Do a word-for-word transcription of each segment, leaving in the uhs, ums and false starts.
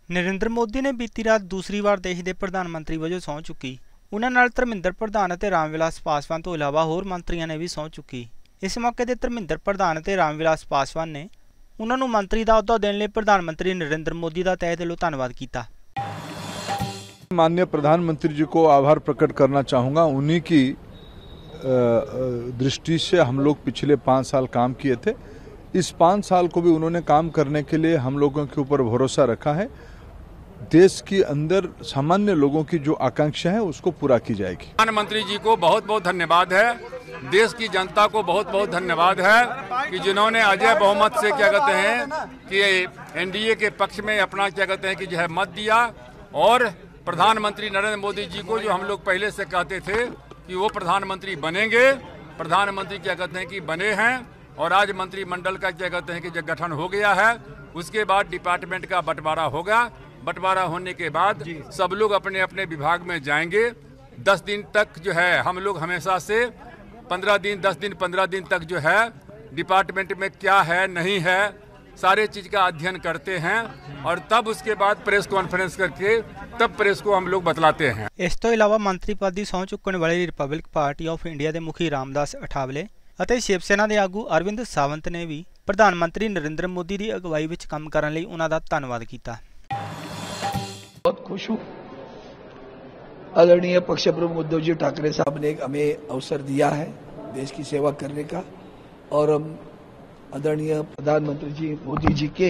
नरेंद्र मोदी ने बीती रात दूसरी वार देश के प्रधानमंत्री वजों सਹੁੰ चुकी। उन्हां नाल धर्मिंਦਰ प्रधान ਅਤੇ रामविलास पासवान तो इलावा होर मंत्रियों ने भी सਹੁੰ चुकी। इस मौके ते धर्मिंਦਰ प्रधान ਅਤੇ रामविलास पासवान ने उन्हां नूं मंत्री दा अहुदा देण लई प्रधानमंत्री नरेंद्र मोदी का तहे दिलों धन्नवाद किया। माननीय प्रधानमंत्री जी को आभार प्रकट करना चाहूँगा। उन्हीं की दृष्टि से हम लोग पिछले पाँच साल काम किए थे। इस पाँच साल को भी उन्होंने काम करने के लिए हम लोगों के ऊपर भरोसा रखा है। देश के अंदर सामान्य लोगों की जो आकांक्षा है उसको पूरा की जाएगी। प्रधानमंत्री जी को बहुत बहुत धन्यवाद है। देश की जनता को बहुत बहुत धन्यवाद है कि जिन्होंने अजय बहुमत से क्या कहते हैं कि एनडीए के पक्ष में अपना क्या कहते हैं कि जो है मत दिया। और प्रधानमंत्री नरेंद्र मोदी जी को जो हम लोग पहले से कहते थे कि वो प्रधानमंत्री बनेंगे, प्रधानमंत्री क्या कहते हैं कि बने हैं। और आज मंत्रिमंडल का क्या कहते हैं कि जो गठन हो गया है, उसके बाद डिपार्टमेंट का बंटवारा होगा। बंटवारा होने के बाद सब लोग अपने अपने विभाग में जाएंगे। दस दिन तक जो है हम लोग हमेशा से पंद्रह दिन दस दिन पंद्रह दिन तक जो है डिपार्टमेंट में क्या है नहीं है सारे चीज का अध्ययन करते हैं और तब उसके बाद प्रेस कॉन्फ्रेंस करके तब प्रेस को हम लोग बतलाते हैं। इस तो इलावा मंत्री पद की सਹੁੰ चुकने वाले रिपब्लिक पार्टी ऑफ इंडिया के मुखी रामदास अठावले ਅਤੇ शिव सेना के आगू अरविंद सावंत ने भी प्रधानमंत्री नरेंद्र मोदी की अगवाई में काम करने लिए उन्हां दा धन्नवाद किया। बहुत खुश हूँ। आदरणीय पक्ष प्रमुख उद्धव जी ठाकरे साहब ने हमें अवसर दिया है देश की सेवा करने का और हम आदरणीय प्रधानमंत्री जी मोदी जी के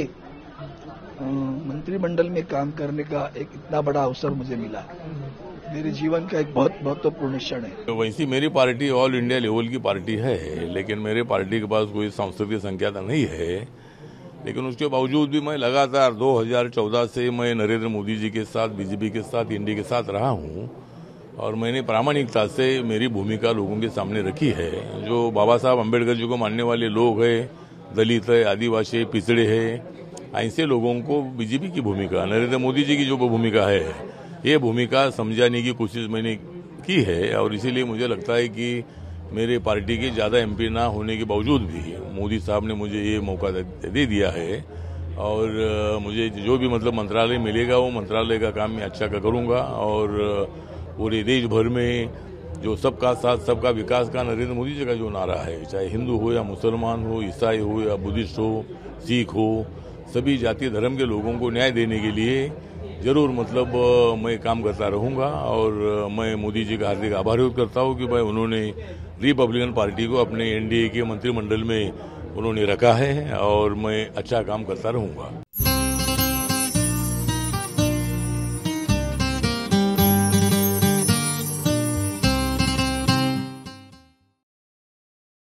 मंत्रिमंडल में काम करने का एक इतना बड़ा अवसर मुझे मिला। मेरे जीवन का एक बहुत महत्वपूर्ण क्षण है। वैसी मेरी पार्टी ऑल इंडिया लेवल की पार्टी है, लेकिन मेरे पार्टी के पास कोई सांसदीय संख्या तो नहीं है। लेकिन उसके बावजूद भी मैं लगातार दो हज़ार चौदह से मैं नरेंद्र मोदी जी के साथ, बीजेपी के साथ, एनडीए के साथ रहा हूं और मैंने प्रामाणिकता से मेरी भूमिका लोगों के सामने रखी है। जो बाबा साहब अम्बेडकर जी को मानने वाले लोग हैं, दलित है, आदिवासी पिछड़े हैं, ऐसे लोगों को बीजेपी की भूमिका, नरेंद्र मोदी जी की जो भूमिका है, ये भूमिका समझाने की कोशिश मैंने की है। और इसीलिए मुझे लगता है कि मेरे पार्टी के ज़्यादा एमपी ना होने के बावजूद भी मोदी साहब ने मुझे ये मौका दे दिया है और मुझे जो भी मतलब मंत्रालय मिलेगा वो मंत्रालय का काम मैं अच्छा का करूँगा। और पूरे देश भर में जो सबका साथ सबका विकास का नरेंद्र मोदी जी का जो नारा है, चाहे हिंदू हो या मुसलमान हो, ईसाई हो या बुद्धिस्ट हो, सिख हो, सभी जाति धर्म के लोगों को न्याय देने के लिए जरूर मतलब मैं काम करता रहूंगा। और मैं मोदी जी का हार्दिक आभार व्यक्त करता हूं कि भाई उन्होंने रिपब्लिकन पार्टी को अपने एनडीए के मंत्रिमंडल में उन्होंने रखा है और मैं अच्छा काम करता रहूंगा।